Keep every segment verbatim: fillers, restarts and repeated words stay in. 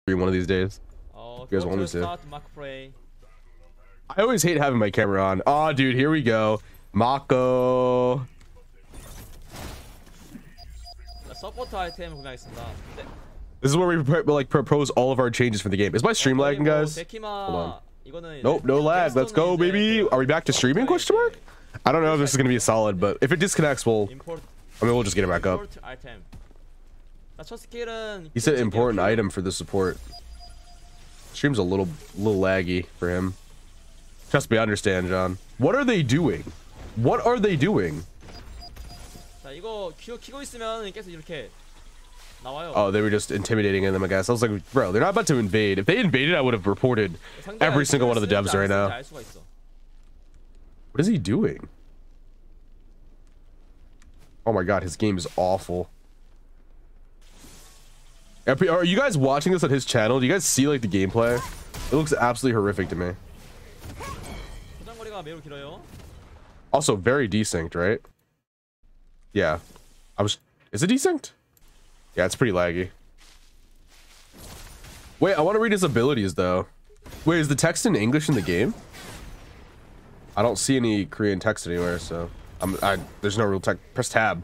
one of these days. 어, You guys want me to? start Mark Frey. I always hate having my camera on. Oh, dude, here we go. Mako. 서포트 아이템 구매하겠습니다. 네. This is where we pro- like propose all of our changes for the game. Is my stream lagging, guys? 데키마 Hold on. 이거는 Nope, no lag. Let's go, baby. Are we back to streaming? Question mark. I don't know if this is gonna be solid, but if it disconnects, we'll. import I mean, we'll just get it back up. import item. 자, 첫 스킬은 He said important item for the support. Stream's a little, little laggy for him. Trust me, I understand, John. What are they doing? What are they doing? 자, 이거 키, 키고 있으면 계속 이렇게 나와요. Oh, they were just intimidating them, I guess. I was like, bro, they're not about to invade. If they invaded, I would have reported every single one of the devs right now. 알 수가 있어. What is he doing? Oh my god, his game is awful. Are you guys watching this on his channel? Do you guys see like the gameplay? It looks absolutely horrific to me. 포장거리가 매우 길어요. Also very desynced, right? Yeah. I was is it desynced? Yeah, it's pretty laggy. Wait, I want to read his abilities though. Wait, is the text in English in the game? I don't see any Korean text anywhere, so I'm I there's no real text. Press tab.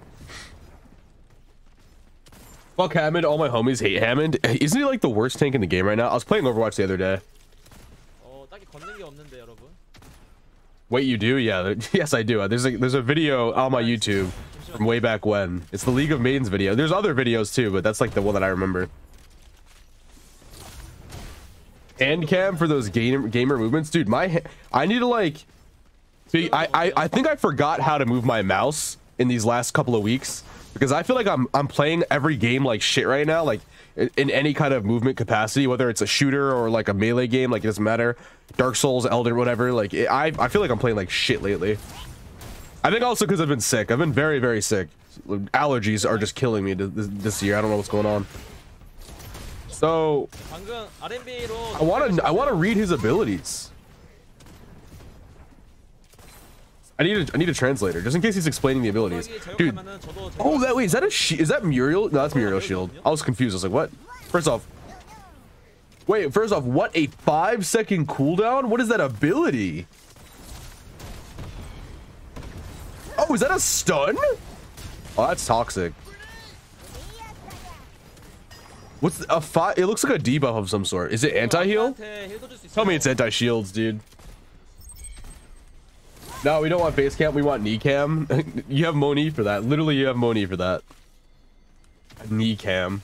Fuck Hammond, all my homies hate Hammond. Isn't he like the worst tank in the game right now? I was playing Overwatch the other day. 어, 딱히 걷는 게 없는데, 여러분. Wait, you do? Yeah, yes I do. There's a there's a video on my YouTube from way back when. It's the League of Maidens video. There's other videos too, but that's like the one that I remember. Hand cam for those gamer gamer movements, dude. My I need to like. See, I, I I think I forgot how to move my mouse in these last couple of weeks because I feel like I'm I'm playing every game like shit right now, like in, in any kind of movement capacity, whether it's a shooter or like a melee game, like it doesn't matter. Dark Souls, Elden, whatever. Like it, I I feel like I'm playing like shit lately. I think also because I've been sick. I've been very very sick. Allergies are just killing me this, this year. I don't know what's going on. So 방금 알엠비로 I want to I want to read his abilities. I need a, I need a translator just in case he's explaining the abilities, dude. Oh, that way is that a she is that Muriel? No, that's Muriel Shield. I was confused. I was like, what? First off, wait. First off, what a five second cooldown? What is that ability? Oh, is that a stun? Oh, that's toxic. What's a five? It looks like a debuff of some sort. Is it anti-heal? Tell me it's anti-shields, dude. No, we don't want base camp. We want knee cam. You have Moni for that. Literally, you have Moni for that. Knee cam.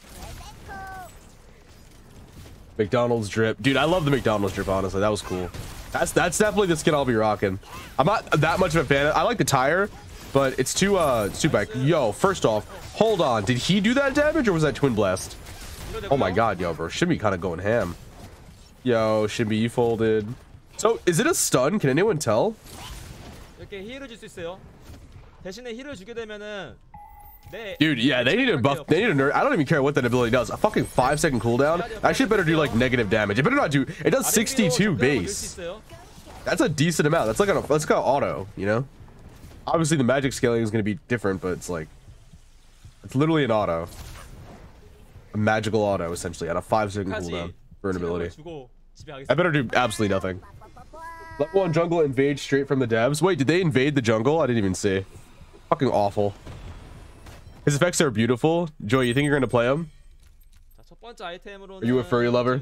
McDonald's drip, dude. I love the McDonald's drip. Honestly, that was cool. That's that's definitely the skin I'll be rocking. I'm not that much of a fan. I like the tire, but it's too uh it's too back. Yo, first off, hold on. Did he do that damage or was that Twin Blast? Oh my god, yo, bro. Shimmy kind of going ham. Yo, Shimmy, you folded. So, is it a stun? Can anyone tell? 이렇게 힐을 줄 수 있어요. 대신에 힐을 주게 되면은 네. Dude, yeah, they need to buff. They need to nerd. I don't even care what that ability does. A fucking five second cooldown. That shit better do like negative damage. It better not do. It does sixty-two base. That's a decent amount. That's like a that's like an auto, you know. Obviously, the magic scaling is gonna be different, but it's like it's literally an auto, a magical auto essentially at a five second cooldown for an ability. I better do absolutely nothing. Level one jungle invade straight from the devs. Wait, did they invade the jungle? I didn't even see. Fucking awful. His effects are beautiful. Joey, you think you're gonna play him? Are you a furry lover?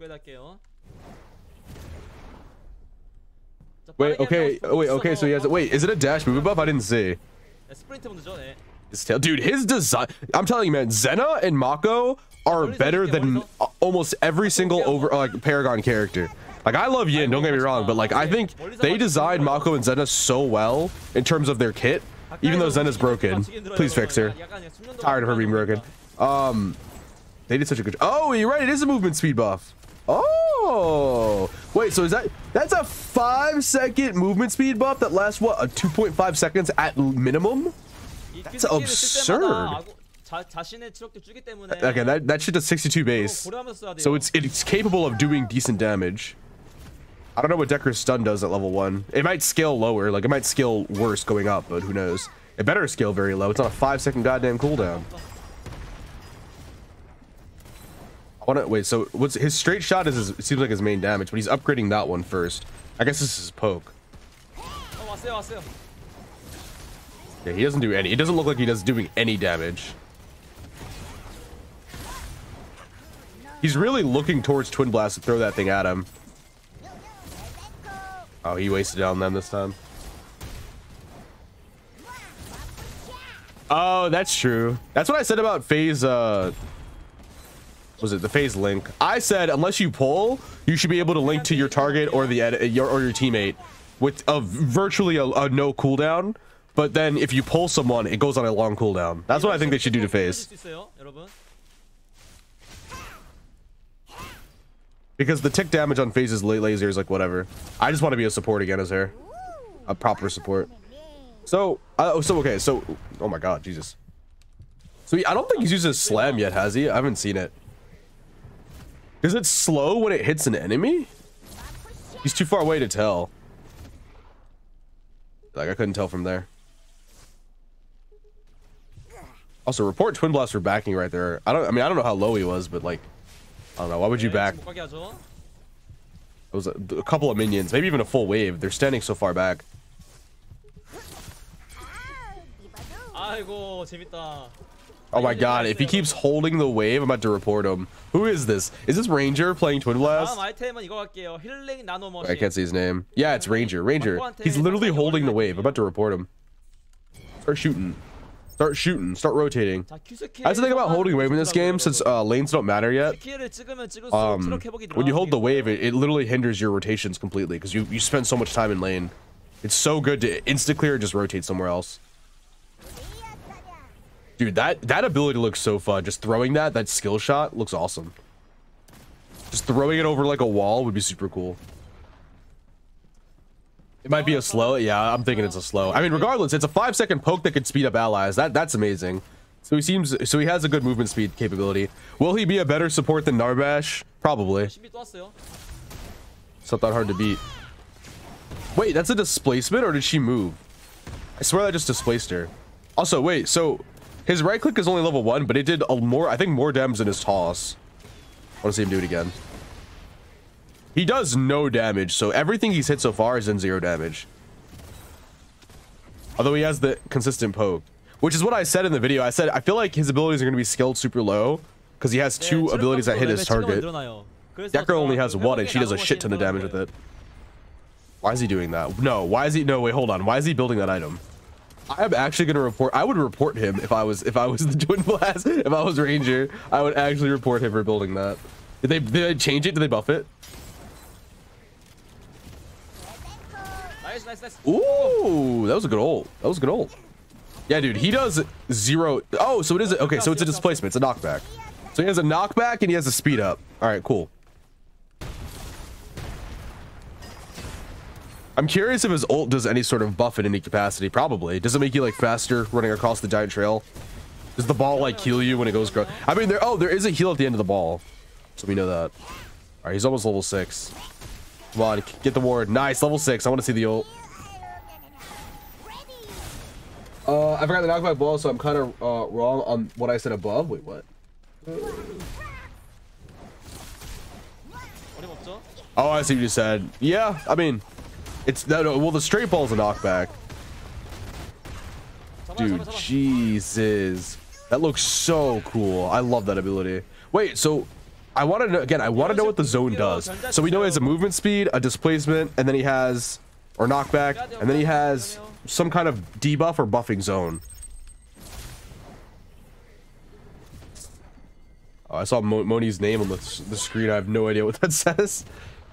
Wait, okay, oh, wait, okay. So he has. Wait, is it a dash movement buff? I didn't see. His tail, dude. His design. I'm telling you, man. Zena and Mako are better than almost every single over like Paragon character. Like, I love Yin, don't get me wrong, but like I think they designed Mako and Zena so well in terms of their kit, even though Zena's broken. Please fix her. Tired of her being broken. Um, they did such a good. Oh, you're right. It is a movement speed buff. Oh, wait. So is that that's a five second movement speed buff that lasts what a two point five seconds at minimum? That's absurd. Okay, that that shit does sixty-two base, so it's it's capable of doing decent damage. I don't know what Decker's stun does at level one. It might scale lower, like it might scale worse going up, but who knows? It better scale very low. It's on a five second goddamn cooldown. I want to wait. So what's his straight shot is? His, it seems like his main damage, but he's upgrading that one first. I guess this is poke. 어, 왔어요, 왔어요. Yeah, he doesn't do any. It doesn't look like he does doing any damage. He's really looking towards Twin Blast to throw that thing at him. Oh, he wasted it on them this time. Oh, that's true. That's what I said about phase. Uh, was it the phase link? I said unless you pull, you should be able to link to your target or the ed your or your teammate with a virtually a, a no cooldown. But then if you pull someone, it goes on a long cooldown. That's what I think they should do to phase. Because the tick damage on phase's late laser is like whatever. I just want to be a support again as her, a proper support. So, uh, so okay, so oh my god, Jesus. So he, I don't think he's used his slam yet, has he? I haven't seen it. Is it slow when it hits an enemy? He's too far away to tell. Like I couldn't tell from there. Also, report Twin Blast for backing right there. I don't. I mean, I don't know how low he was, but like. I don't know. Why would you back? It was a, a couple of minions, maybe even a full wave. They're standing so far back. 아이고 재밌다. Oh my god, if he keeps holding the wave, I'm about to report him. Who is this? Is this Ranger playing Twin Blast? 다음 아이템은 이거 갈게요. 힐링 나노 머신. I can't see his name. Yeah, it's Ranger. Ranger. He's literally holding the wave. I'm about to report him. Start shooting. Start shooting. Start rotating. That's the thing about holding wave in this game, since uh, lanes don't matter yet. Um, when you hold the wave, it, it literally hinders your rotations completely because you, you spend so much time in lane. It's so good to insta clear and just rotate somewhere else. Dude, that, that ability looks so fun. Just throwing that, that skill shot looks awesome. Just throwing it over like a wall would be super cool. It might be a slow. Yeah, I'm thinking it's a slow. I mean, regardless, it's a five second poke that could speed up allies. That that's amazing. So he seems so he has a good movement speed capability. Will he be a better support than Narbash? Probably. It's not that hard to beat. Wait, that's a displacement or did she move? I swear that just displaced her. Also, wait, so his right click is only level one, but it did a more, I think more damage than his toss. I want to see him do it again. He does no damage, so everything he's hit so far is in zero damage. Although he has the consistent poke, which is what I said in the video. I said I feel like his abilities are going to be skilled super low because he has two abilities that hit his target. That girl only has one and she does a shit ton of damage with it. Why is he doing that? No, why is he? No, wait, hold on. Why is he building that item? I'm actually going to report. I would report him if I was if I was the Twin Blast. If I was Ranger, I would actually report him for building that. Did they, did they change it? Did they buff it? Nice, nice, nice. Ooh, that was a good ult. That was a good ult. Yeah, dude, he does zero. Oh, so it is. Okay, so it's a displacement. It's a knockback. So he has a knockback and he has a speed up. All right, cool. I'm curious if his ult does any sort of buff in any capacity. Probably. Does it make you like faster running across the giant trail? Does the ball like heal you when it goes? I mean, there. Oh, there is a heal at the end of the ball, so we know that. All right, he's almost level six. Come on, get the ward. Nice, level six. I want to see the ult. Uh, I forgot the knockback ball, so I'm kind of uh, wrong on what I said above. Wait, what? Oh, I see what you said. Yeah, I mean, it's no, no. Well, the straight ball is a knockback. Dude, Jesus, that looks so cool. I love that ability. Wait, so I want to know again. I want to know what the zone does. So we know he has a movement speed, a displacement, and then he has or knockback, and then he has some kind of debuff or buffing zone. Oh, I saw Mo Moni's name on the, the screen. I have no idea what that says.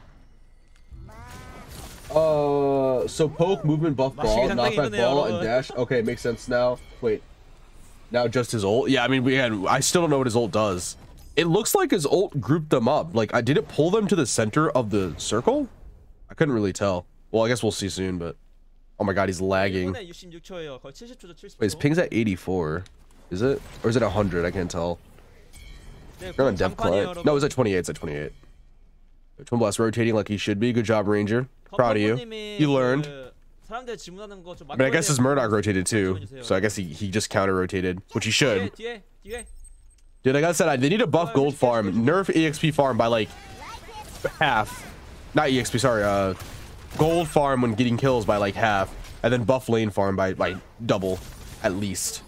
Uh, so poke, movement, buff ball, knockback ball, and dash. Okay, makes sense now. Wait, now just his ult? Yeah, I mean, we had. I still don't know what his ult does. It looks like his ult grouped them up. Like, I did it pull them to the center of the circle? I couldn't really tell. Well, I guess we'll see soon, but oh my god, he's lagging. Wait, his ping's at eighty-four. Is it? Or is it one hundred? I can't tell. You're on dev client. No, it's at twenty-eight. It's at twenty-eight. Twin Blast rotating like he should be. Good job, Ranger. Proud of you. You learned. I mean, I guess his Murdoch rotated too. So I guess he, he just counter rotated, which he should. Dude, like I said, I, they need to buff gold farm, nerf E X P farm by like half. Not E X P, sorry, uh, gold farm when getting kills by like half, and then buff lane farm by like double, at least.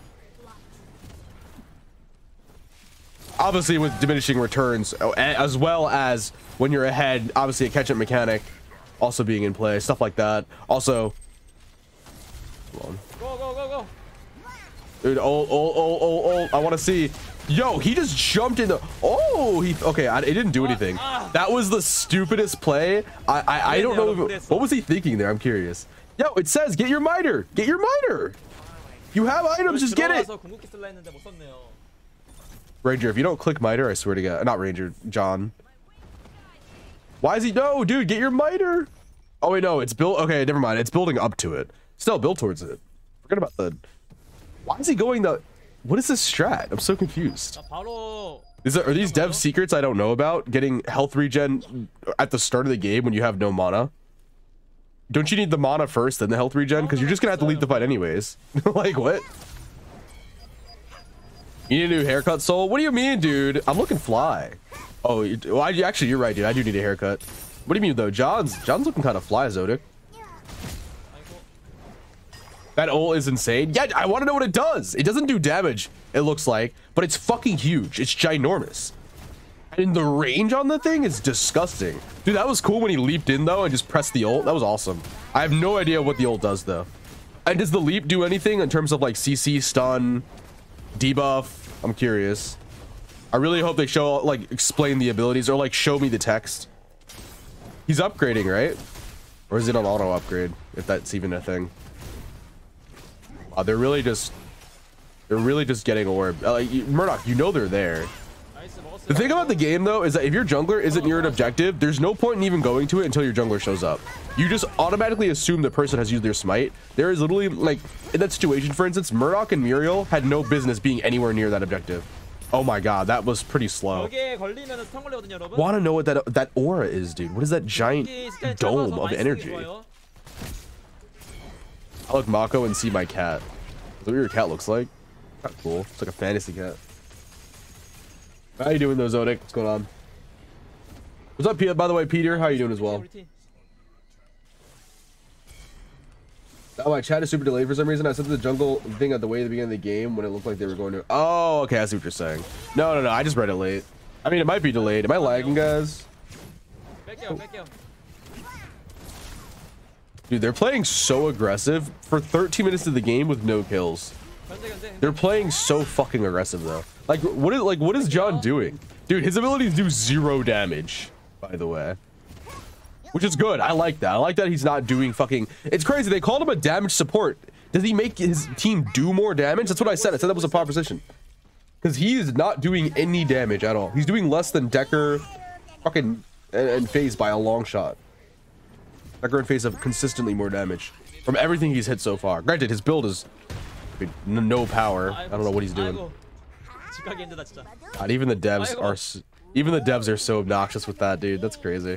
Obviously with diminishing returns, as well as when you're ahead, obviously a catch-up mechanic also being in play, stuff like that. Also, hold on. Go, go, go, go. Dude, oh, oh, oh, oh, oh, I want to see. Yo, he just jumped in the. Oh, he. Okay, I, it didn't do anything. That was the stupidest play. I, I, I don't know. If, what was he thinking there? I'm curious. Yo, it says get your miter. Get your miter. You have items. Just get it. Ranger, if you don't click miter, I swear to God. Not Ranger, John. Why is he? No, dude, get your miter. Oh wait, no, it's built. Okay, never mind. It's building up to it. Still build towards it. Forget about the. Why is he going the? What is this strat? I'm so confused. Is there, are these dev secrets I don't know about? Getting health regen at the start of the game when you have no mana? Don't you need the mana first, then the health regen? Because you're just gonna have to leave the fight anyways. Like what? You need a new haircut, Soul? What do you mean, dude? I'm looking fly. Oh, you, well, I, actually, you're right, dude. I do need a haircut. What do you mean, though? John's John's looking kind of fly, Zodic. That ult is insane. Yeah, I want to know what it does. It doesn't do damage, it looks like, but it's fucking huge. It's ginormous. And the range on the thing is disgusting. Dude, that was cool when he leaped in, though, and just pressed the ult. That was awesome. I have no idea what the ult does, though. And does the leap do anything in terms of, like, C C, stun, debuff? I'm curious. I really hope they show, like, explain the abilities or, like, show me the text. He's upgrading, right? Or is it an auto upgrade, if that's even a thing? Uh, they're really just they're really just getting orb. Uh, like, Murdoch, you know they're there. The thing about the game though is that if your jungler isn't near an objective, there's no point in even going to it until your jungler shows up. You just automatically assume the person has used their smite. There is literally, like, in that situation, for instance, Murdoch and Muriel had no business being anywhere near that objective. Oh my god, that was pretty slow. Want to know what that that aura is, dude? What is that giant dome of energy? I look Mako and see my cat. Is that what your cat looks like? Not cool. It's like a fantasy cat. How you doing though, Zodic? What's going on? What's up, Peter? By the way, Peter, how you doing as well? Oh, my chat is super delayed for some reason. I sent the jungle thing at the way at the beginning of the game when it looked like they were going to. Oh, okay. I see what you're saying. No, no, no. I just read it late. I mean, it might be delayed. Am I lagging, guys? Oh. Dude, they're playing so aggressive for thirteen minutes of the game with no kills. They're playing so fucking aggressive though. Like what is like what is John doing? Dude, his abilities do zero damage, by the way. Which is good. I like that. I like that he's not doing fucking. It's crazy. They called him a damage support. Does he make his team do more damage? That's what I said. I said that was a proposition. Because he is not doing any damage at all. He's doing less than Decker, fucking, and, and FaZe by a long shot. Decker and FaZe have consistently more damage from everything he's hit so far. Granted, his build is no power. I don't know what he's doing. God, even the devs are, even the devs are so obnoxious with that, dude. That's crazy.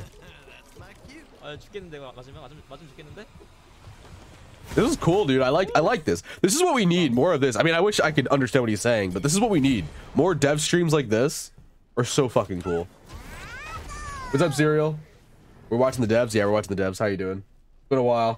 This is cool, dude. I like I like this. This is what we need, more of this. I mean, I wish I could understand what he's saying, but this is what we need. More dev streams like this are so fucking cool. What's up, Serial? We're watching the devs. Yeah, we're watching the devs. How you doing? It's been a while.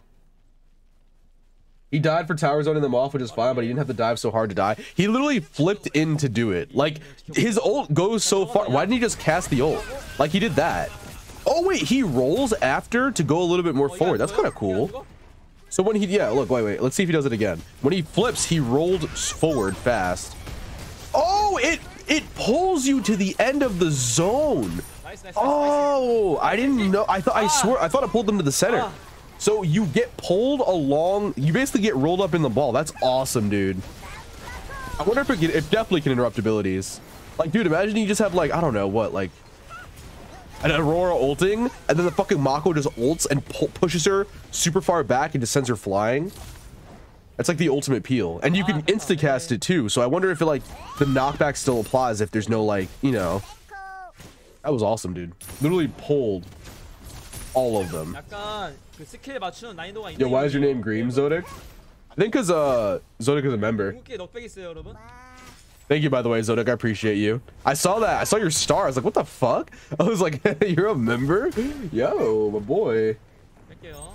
He died for tower zoning them off, which is fine, but he didn't have to dive so hard to die. He literally flipped in to do it. Like, his ult goes so far. Why didn't he just cast the ult? Like, he did that. Oh, wait, he rolls after to go a little bit more forward. That's kind of cool. So when he, yeah, look, wait, wait. Let's see if he does it again. When he flips, he rolled forward fast. Oh, it it pulls you to the end of the zone. Oh, I didn't know. I thought, I swear, I thought it pulled them to the center. So you get pulled along, you basically get rolled up in the ball. That's awesome, dude. I wonder if it, can, it definitely can interrupt abilities. Like, dude, imagine you just have, like, I don't know what, like, an Aurora ulting, and then the fucking Mako just ults and pu pushes her super far back and just sends her flying. That's like the ultimate peel. And you can insta-cast it too, so I wonder if it, like, the knockback still applies if there's no, like, you know. That was awesome, dude. Literally pulled all of them. Yo, why is your name Green, Zodic? I think because uh, Zodic is a member. Thank you, by the way, Zodic. I appreciate you. I saw that. I saw your star. I was like, what the fuck? I was like, you're a member? Yo, my boy. 할게요.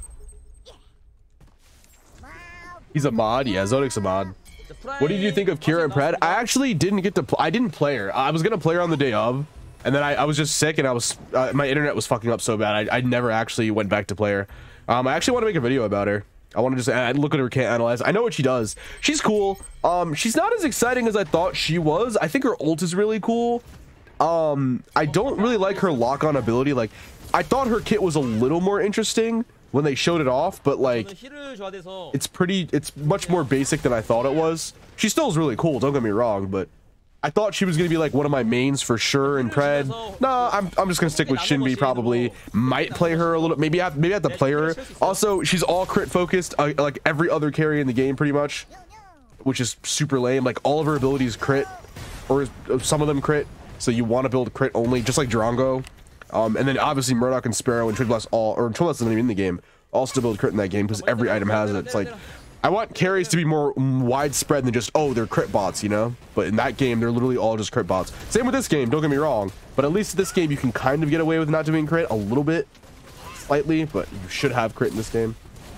He's a mod. Yeah, Zodic's a mod. What did you think of Kira and Pred? I actually didn't get to pl I didn't play her. I was gonna play her on the day of, and then I, I was just sick, and I was uh, my internet was fucking up so bad. I, I never actually went back to play her. Um, I actually want to make a video about her. I want to just uh, look at her, can't analyze. I know what she does. She's cool. Um, she's not as exciting as I thought she was. I think her ult is really cool. Um, I don't really like her lock-on ability. Like, I thought her kit was a little more interesting when they showed it off, but like, it's pretty, it's much more basic than I thought it was. She still is really cool, don't get me wrong, but I thought she was gonna be like one of my mains for sure in Pred. Nah, I'm, I'm just gonna stick with Shinbi probably. Might play her a little, maybe I have, maybe I have to play her. Also, she's all crit focused, uh, like every other carry in the game pretty much, which is super lame. Like all of her abilities crit, or some of them crit, so you want to build crit only, just like Drongo. Um, and then obviously Murdoch and Sparrow and Twin Blast all, or Twin Blast isn't even in the game, all still build crit in that game because every item has it. It's like, I want carries to be more widespread than just, oh, they're crit bots, you know? But in that game, they're literally all just crit bots. Same with this game, don't get me wrong. But at least this game, you can kind of get away with not doing crit a little bit, slightly, but you should have crit in this game.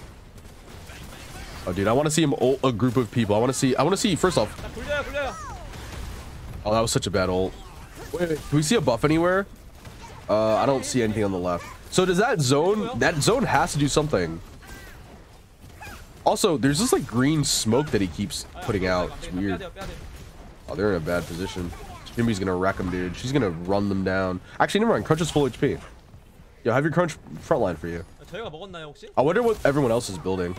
Oh, dude, I want to see him ult a group of people. I want to see, I want to see, first off. Oh, that was such a bad ult. Wait, wait, do we see a buff anywhere? Uh, I don't see anything on the left. So does that zone, that zone has to do something. Also, there's this like green smoke that he keeps putting out. It's weird. Oh, they're in a bad position. Jimby's gonna wreck them, dude. She's gonna run them down. Actually, never mind. Crunch is full H P. Yo, have your Crunch frontline for you. I wonder what everyone else is building.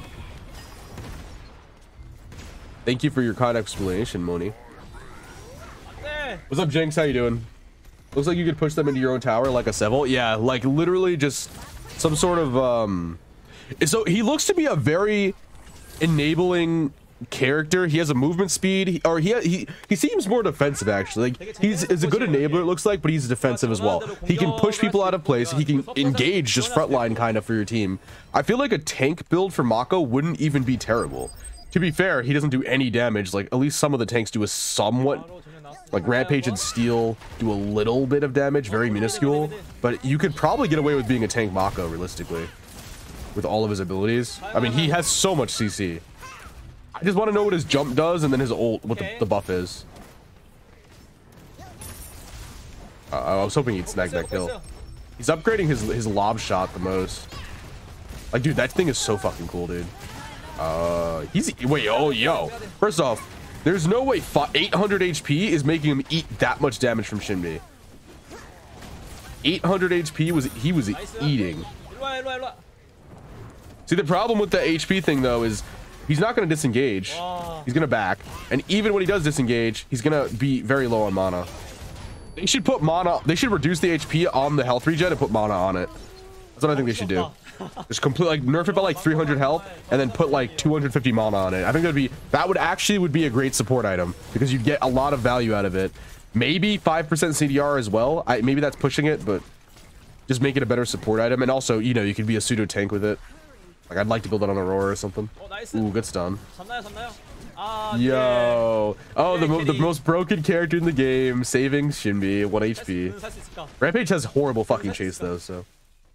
Thank you for your kind explanation, Moni. What's up, Jinx? How you doing? Looks like you could push them into your own tower like a Seville. Yeah, like literally just some sort of um so he looks to be a very enabling character. He has a movement speed, he, or he he he seems more defensive actually. Like he's is a good enabler it looks like, but he's defensive as well. He can push people out of place. He can engage just frontline kind of for your team. I feel like a tank build for Mako wouldn't even be terrible. To be fair, he doesn't do any damage. Like at least some of the tanks do a somewhat. Like Rampage and Steel do a little bit of damage, very minuscule, but you could probably get away with being a tank Mako realistically with all of his abilities. I mean, he has so much C C. I just want to know what his jump does and then his ult, what the, the buff is. Uh, I was hoping he'd snag that kill. He's upgrading his his lob shot the most. Like, dude, that thing is so fucking cool, dude. Uh, he's wait, oh yo. First off, there's no way eight hundred H P is making him eat that much damage from Shinbi. eight hundred H P was he was eating. See, the problem with the H P thing though is he's not going to disengage. He's going to back, and even when he does disengage, he's going to be very low on mana. They should put mana. They should reduce the H P on the health regen and put mana on it. That's what I think they should do. Just complete like nerf it by like three hundred health and then put like two hundred fifty mana on it. I think that'd be that would actually would be a great support item because you'd get a lot of value out of it. Maybe five percent C D R as well. I maybe that's pushing it, but just make it a better support item. And also, you know, you could be a pseudo tank with it. Like I'd like to build it on Aurora or something. Ooh, good stun. Yo, oh, the, mo the most broken character in the game, saving Shinbi, one H P. Rampage has horrible fucking chase though, so.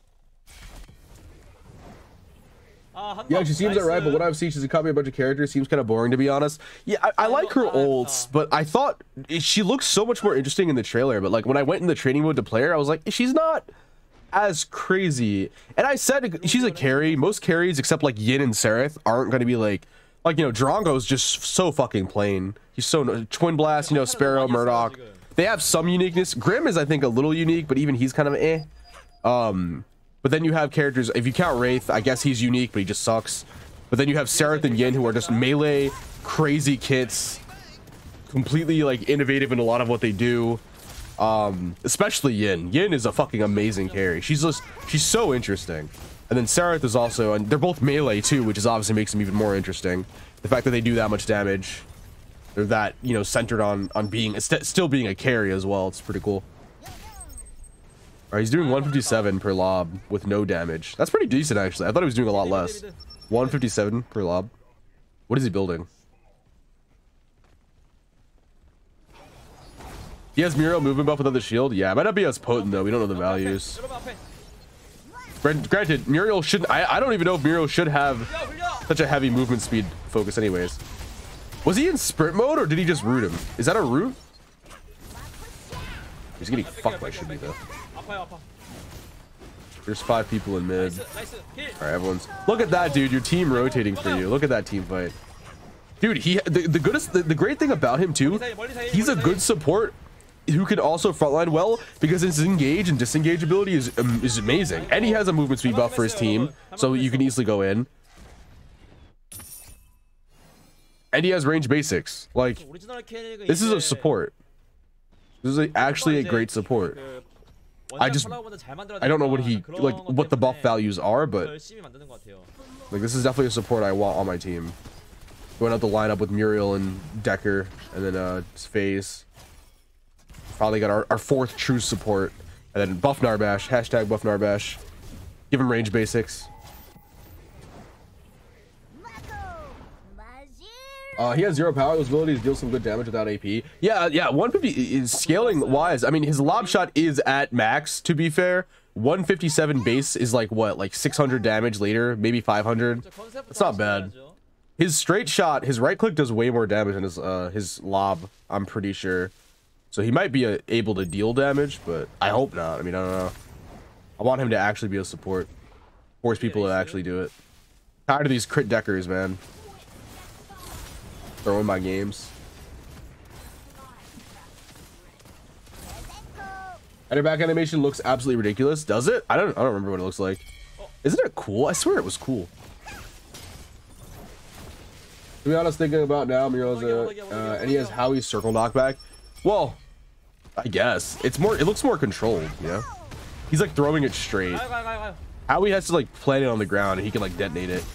Yeah, she seems alright, but what I've seen, she's a copy of a bunch of characters. Seems kind of boring, to be honest. Yeah, I, I like her ults, but I thought she looks so much more interesting in the trailer. But like when I went in the training mode to play her, I was like, she's not as crazy. And I said she's a carry. Most carries, except like Yin and Sereth, aren't going to be like, like you know, Drongo's just so fucking plain. He's so Twin Blast, you know, Sparrow, Murdoch. They have some uniqueness. Grim is, I think, a little unique, but even he's kind of eh. Um. But then you have characters, if you count Wraith, I guess he's unique, but he just sucks. But then you have Sereth and Yin, who are just melee, crazy kits, completely like innovative in a lot of what they do. Um, especially Yin. Yin is a fucking amazing carry. She's just, she's so interesting. And then Sereth is also, and they're both melee too, which is obviously makes them even more interesting. The fact that they do that much damage, they're that, you know, centered on on being, st still being a carry as well. It's pretty cool. Alright, he's doing one fifty-seven per lob with no damage. That's pretty decent, actually. I thought he was doing a lot less. one fifty-seven per lob. What is he building? He has Muriel movement buff without the shield. Yeah, it might not be as potent though. We don't know the values. Granted, Muriel shouldn't. I, I don't even know if Muriel should have such a heavy movement speed focus anyways. Was he in sprint mode or did he just root him? Is that a root? He's getting fucked by Shibby though. There's five people in mid. All right, everyone's. Look at that, dude. Your team rotating for you. Look at that team fight, dude. He the, the goodest, the, the great thing about him too. He's a good support who can also frontline well because his engage and disengage ability is um, is amazing, and he has a movement speed buff for his team, so you can easily go in. And he has range basics. Like, this is a support. This is a, actually a great support. I just, I don't know what he, like, what the buff values are, but like, this is definitely a support I want on my team. Going out the lineup with Muriel and Decker, and then uh, FaZe. Probably got our, our fourth true support, and then buff Narbash. Hashtag buff Narbash. Give him range basics. Uh, he has zero power. Those abilities deal some good damage without A P. Yeah, yeah. one fifty is scaling wise. I mean, his lob shot is at max. To be fair, one fifty-seven base is like what, like six hundred damage later, maybe five hundred. It's not bad. His straight shot, his right click does way more damage than his uh his lob. I'm pretty sure. So he might be uh, able to deal damage, but I hope not. I mean, I don't know. I want him to actually be a support. Force people to actually do it. Tired of these crit deckers, man. Throwing my games. Header back animation looks absolutely ridiculous. Does it? I don't I don't remember what it looks like. Isn't it cool? I swear it was cool. To be honest, thinking about now, Muriel's a, uh, and he has Howie's circle knockback. Well, I guess it's more. It looks more controlled. Yeah, he's like throwing it straight. Howie has to like plant it on the ground, and he can like detonate it.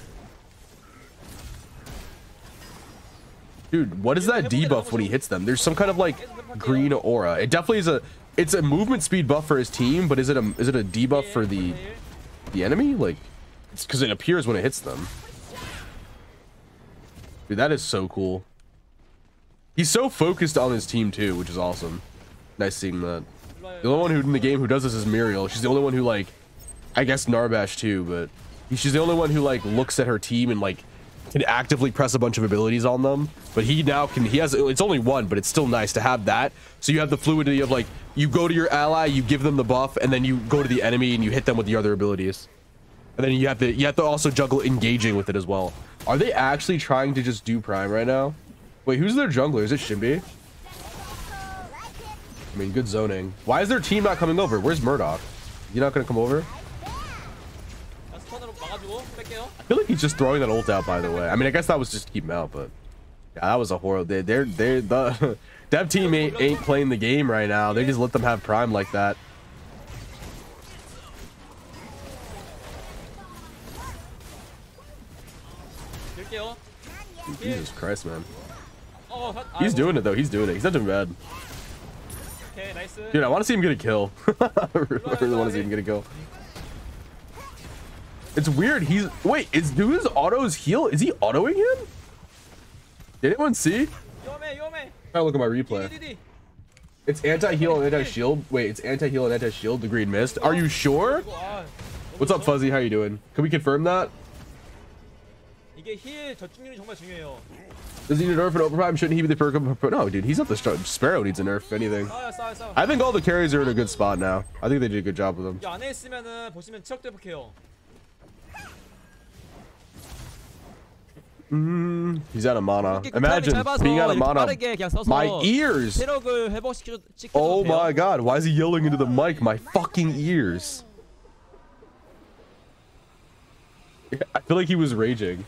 Dude, what is that debuff when he hits them? There's some kind of like green aura. It definitely is a. It's a movement speed buff for his team, but is it a is it a debuff for the the enemy? Like, it's because it appears when it hits them. Dude, that is so cool. He's so focused on his team too, which is awesome. Nice seeing that. The only one who in the game who does this is Muriel. She's the only one who like, I guess Narbash too, but she's the only one who like looks at her team and like can actively press a bunch of abilities on them. But he now can, he has, it's only one, but it's still nice to have that. So you have the fluidity of like, you go to your ally, you give them the buff, and then you go to the enemy and you hit them with the other abilities. And then you have to, you have to also juggle engaging with it as well. Are they actually trying to just do Prime right now? Wait, who's their jungler? Is it Shimby? I mean, good zoning. Why is their team not coming over? Where's Murdoch? You not gonna come over? I feel like he's just throwing that ult out, by the way. I mean, I guess that was just to keep him out, but yeah, that was a horrible. They, they're they're the dev team ain't, ain't playing the game right now. They just let them have Prime like that. Jesus Christ, man. He's doing it though. He's doing it. He's not doing bad. Dude, I want to see him get a kill. I really want to see him get a kill. It's weird. He's wait. Is do his autos heal? Is he autoing him? Did anyone see? I look at my replay. It's anti-heal and anti-shield. Wait, it's anti-heal and anti-shield. The green mist. Are you sure? What's up, Fuzzy? How you doing? Can we confirm that? Does he need a nerf and overprime? Shouldn't he be the perk of... No, dude, he's not the start. Sparrow needs a nerf, if anything. I think all the carries are in a good spot now. I think they did a good job with them. Mm, he's out of mana. Imagine being out of mana. My ears! Oh my god, why is he yelling into the mic? My fucking ears. I feel like he was raging.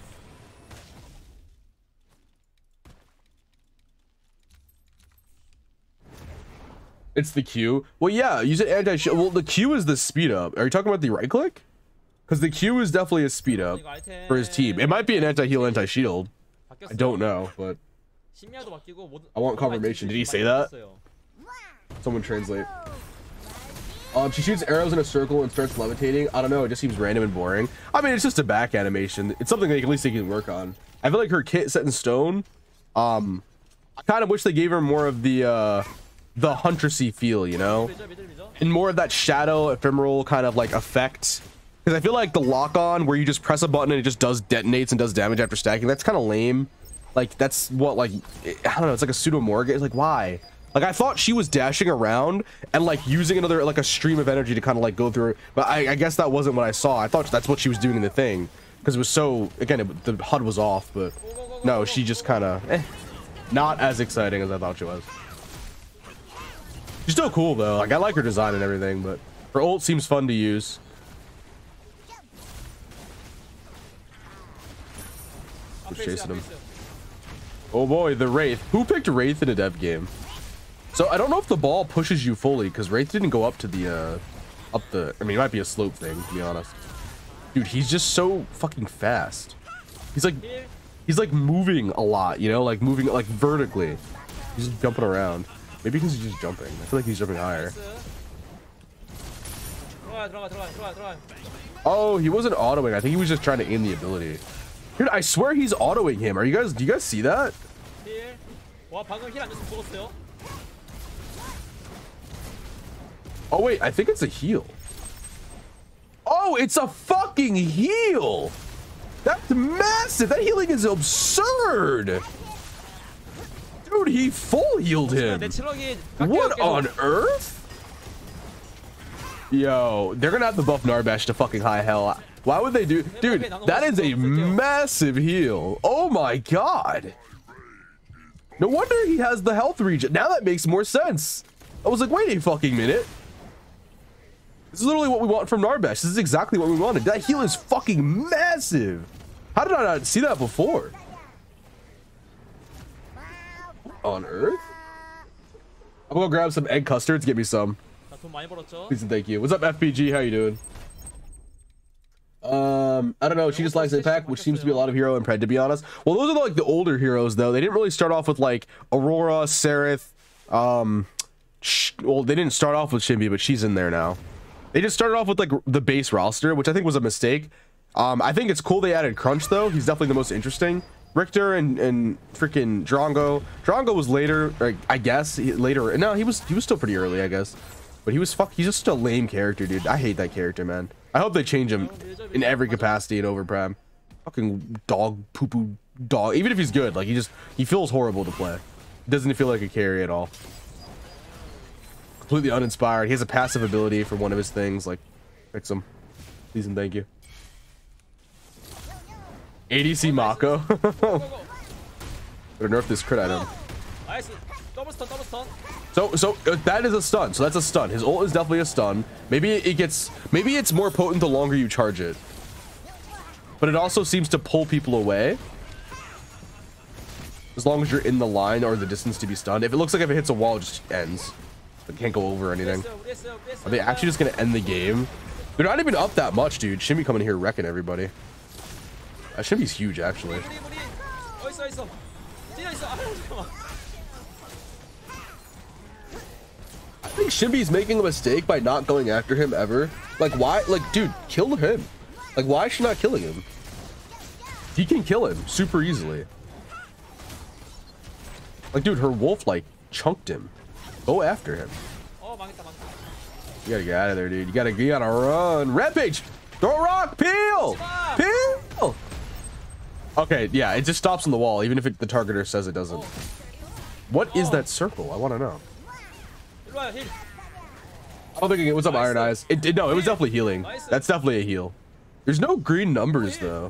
It's the Q. Well, yeah, use it anti-shield. Well, the Q is the speed up. Are you talking about the right click? Because the Q is definitely a speed up for his team. It might be an anti-heal, anti-shield. I don't know, but I want confirmation. Did he say that? Someone translate. Um, she shoots arrows in a circle and starts levitating. I don't know. It just seems random and boring. I mean, it's just a back animation. It's something that at least they can work on. I feel like her kit set in stone. Um, I kind of wish they gave her more of the uh, the Huntressy feel, you know, 밀죠, 밀죠, 밀죠. and more of that shadow ephemeral kind of like effect. Because I feel like the lock on where you just press a button and it just does detonates and does damage after stacking, that's kind of lame. Like that's what, like, I don't know, it's like a pseudo Morgan. It's like, why? Like, I thought she was dashing around and like using another, like a stream of energy to kind of like go through, but I, I guess that wasn't what I saw. I thought that's what she was doing in the thing, because it was so, again, it, the H U D was off, but no, she just kind of eh, not as exciting as I thought she was. She's still cool though. Like, I like her design and everything, but her ult seems fun to use. Who's chasing him? Oh boy, the Wraith. Who picked Wraith in a dev game? So I don't know if the ball pushes you fully, because Wraith didn't go up to the uh up the I mean, it might be a slope thing, to be honest. Dude, he's just so fucking fast. He's like he's like moving a lot, you know, like moving like vertically. He's just jumping around. Maybe because he's just jumping. I feel like he's jumping higher. Oh, he wasn't autoing. I think he was just trying to aim the ability. Dude, I swear he's autoing him. Are you guys, do you guys see that? Oh wait, I think it's a heal. Oh, it's a fucking heal. That's massive. That healing is absurd. Dude, he full healed him. What on earth? Yo, they're gonna have to buff Narbash to fucking high hell. Why would they do? Dude, that is a massive heal. Oh my god. No wonder he has the health regen. Now that makes more sense. I was like, wait a fucking minute. This is literally what we want from Narbash. This is exactly what we wanted. That heal is fucking massive. How did I not see that before? What on earth? I'm gonna grab some egg custards. Get me some. Please and thank you. What's up, F B G? How you doing? Um, I don't know. She just likes Impact, which seems to be a lot of hero impred, to be honest. Well, those are like the older heroes, though. They didn't really start off with like Aurora, Sereth. Um, well, they didn't start off with Shinbi, but she's in there now. They just started off with like the base roster, which I think was a mistake. Um, I think it's cool they added Crunch though. He's definitely the most interesting. Richter and and freaking Drongo. Drongo was later, or I guess he, later. No, he was he was still pretty early, I guess. But he was fuck. He's just a lame character, dude. I hate that character, man. I hope they change him in every capacity in Overprime. Fucking dog poo poo dog. Even if he's good, like he just he feels horrible to play. Doesn't feel like a carry at all. Completely uninspired. He has a passive ability for one of his things. Like, fix him, please and thank you. A D C Mako. Better nerf this crit item. So, so uh, that is a stun. So that's a stun. His ult is definitely a stun. Maybe it gets, maybe it's more potent the longer you charge it. But it also seems to pull people away. As long as you're in the line or the distance to be stunned. If it looks like if it hits a wall, it just ends. It can't go over anything. Are they actually just gonna end the game? They're not even up that much, dude. Shimmy coming here wrecking everybody. Uh, Shimmy's huge, actually. I think Shimby's making a mistake by not going after him ever. Like, why? Like, dude, kill him. Like, why is she not killing him? He can kill him super easily. Like, dude, her wolf, like, chunked him. Go after him. You gotta get out of there, dude. You gotta, you gotta run. Rampage! Throw a rock! Peel! Peel! Okay, yeah, it just stops on the wall, even if it, the targeter says it doesn't. What is that circle? I want to know. I don't think it was up Iron Eyes. It did. No, it was definitely healing. That's definitely a heal. There's no green numbers though.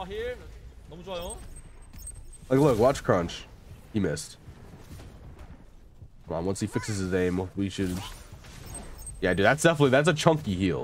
Like, look, watch Crunch. He missed. Come on, once he fixes his aim, we should. Yeah, dude, that's definitely that's a chunky heal.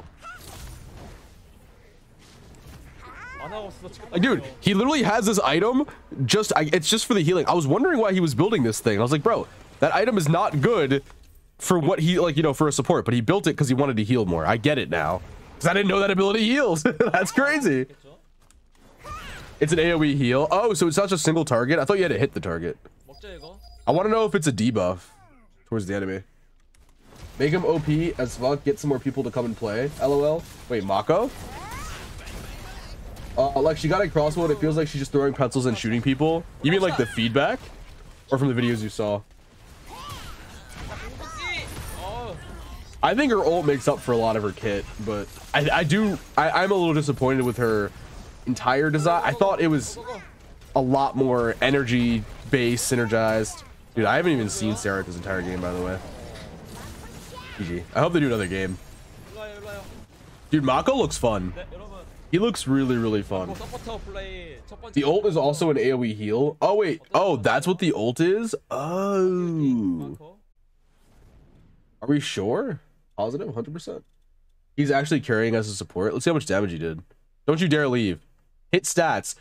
Like, dude, he literally has this item. Just, I, it's just for the healing. I was wondering why he was building this thing. I was like, bro, that item is not good for what he, like, you know, for a support, but he built it because he wanted to heal more. I get it now, because I didn't know that ability heals. That's crazy. It's an AoE heal. Oh, so it's not just single target. I thought you had to hit the target. I want to know if it's a debuff towards the enemy. Make him O P as fuck. Get some more people to come and play. LOL. Wait, Mako? Uh, like, she got a crossbow and it feels like she's just throwing pencils and shooting people. You mean like the feedback? Or from the videos you saw? I think her ult makes up for a lot of her kit, but I, I do I, I'm a little disappointed with her entire design. I thought it was a lot more energy based, synergized. Dude, I haven't even seen Sarah this entire game, by the way. G G. I hope they do another game. Dude, Mako looks fun. He looks really, really fun. The ult is also an AoE heal. Oh, wait. Oh, that's what the ult is? Oh. Are we sure? Positive? one hundred percent. He's actually carrying us as support. Let's see how much damage he did. Don't you dare leave. Hit stats.